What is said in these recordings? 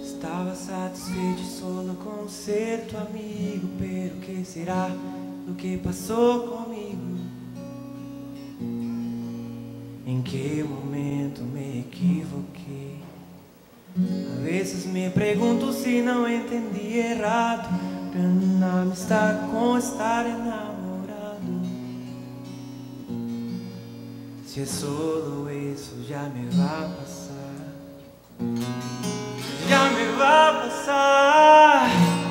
Estava satisfeito solo com ser tu amigo, pero que será do que passou comigo? Em que momento me equivoquei? Às vezes me pergunto se não entendi errado, pra não estar com estar enamorado. Se é solo isso, já me vai passar. Já me vai passar.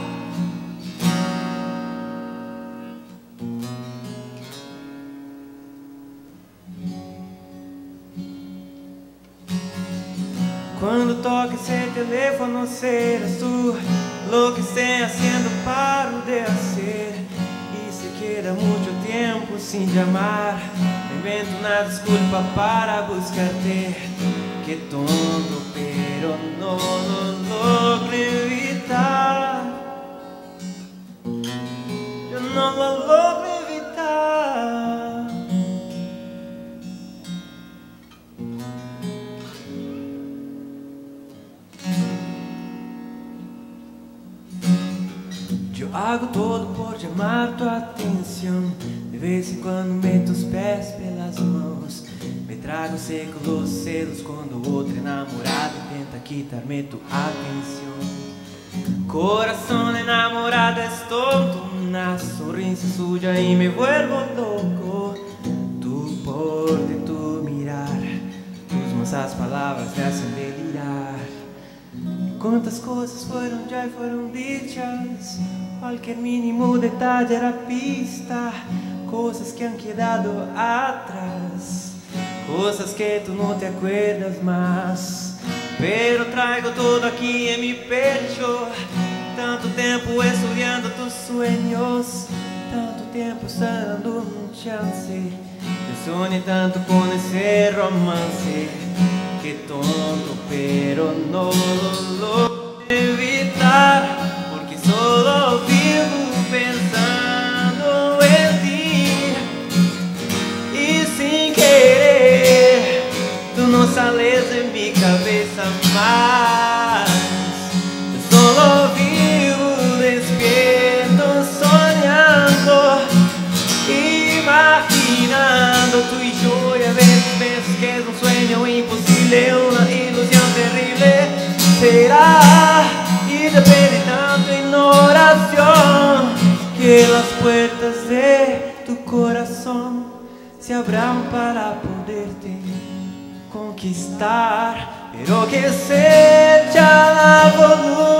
Quando toca esse telefone serás tu, lo que esté haciendo paro de hacer. Y se queda mucho tiempo sin llamar, me invento una disculpa para buscarte. Qué tonto, pero no lo logro evitar. Yo no lo logro evitar. Yo hago todo por llamar tu atención. De vez en cuando meto os pés pelas mãos. Me trago seco los celos quando outro enamorado tenta quitar-me tu atención. Corazón enamorado es tonto, una sonrisa suya y me vuelvo loco. Tu porte, tu mirar, tus mansas palavras me hacen delirar. Quantas coisas foram já foram dichas, qualquer mínimo detalhe era pista. Coisas que han quedado atrás, cosas que tú no te acuerdas más. Pero traigo todo aquí en mi pecho. Tanto tempo estudiando tus sueños, tanto tempo dando un chance. Yo soñé tanto con ese romance. Qué tonto, pero no lo logro evitar, porque solo vivo pensando en ti. Y sin querer, tú no sales de mi cabeza más. Yo solo vivo despierto, soñando, imaginando tú y yo. Y a veces pienso que es un sueño imposible, una ilusión terrible. Será, y depende tanto en oración, que las puertas de tu corazón se abran para poderte conquistar, pero que seja la voluntad